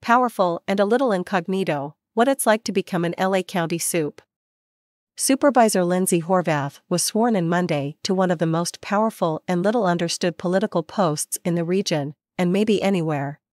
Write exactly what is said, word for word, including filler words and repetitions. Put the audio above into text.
powerful and a little incognito, what it's like to become an L A County supe. Supervisor Lindsey Horvath was sworn in Monday to one of the most powerful and little understood political posts in the region, and maybe anywhere.